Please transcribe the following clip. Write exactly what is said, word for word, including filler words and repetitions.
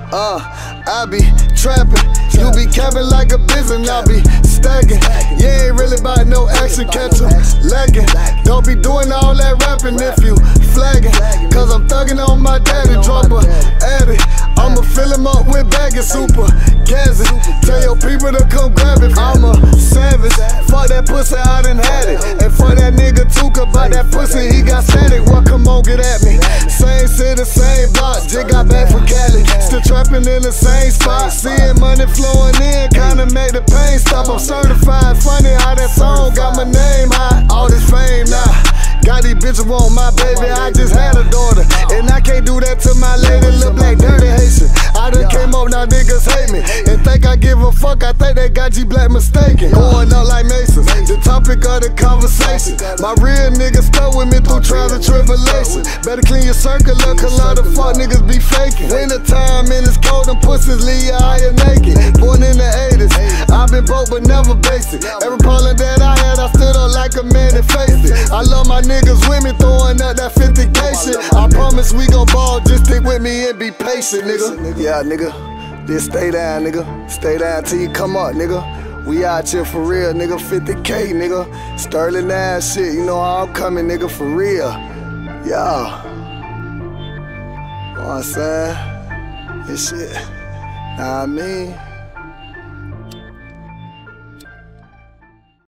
Uh, I be trapping, you be capping like a business, I be stacking. You ain't really about no action, catch 'em lagging. Don't be doing all that rapping if you flagging, cause I'm thugging on my daddy, drop a addict. I'ma fill him up with bagging, super gassy. Tell your people to come grab it. I'm a savage, fuck that pussy, I done had it. And fuck that nigga too, cause by that pussy he got static. Well, come on, get at me. Same city, same block, just got back from Cali. Still trapping in the same spot, seeing money flowing in, kinda make the pain stop. I'm certified, funny how that song got my name high. All this fame now, got these bitches want my baby, I just had a daughter. And I can't do that to my lady, look like dirty Haitian. I done came up, now niggas hate me and think I give a fuck, I think they got G Black mistaken. Going up like Mason, the topic of the conversation. My real niggas stuck with me through trials and tribulations. Better clean your circle up, cause a lot of fuck niggas be faking. Winter time and it's cold, them pussies leave your eye naked. Born in the eighties, I've been broke but never basic. Every problem that I had, I stood up like a man and faced it. I love my niggas with me, throwing up that fifty K shit. I promise we gon' ball, just stick with me and be patient, nigga. Yeah, nigga, just stay down, nigga. Stay down till you come up, nigga. We out here for real, nigga. fifty K, nigga. Sterling ass shit, you know how I'm coming, nigga, for real. Yeah. You know what I'm saying? This shit. Nah, I mean.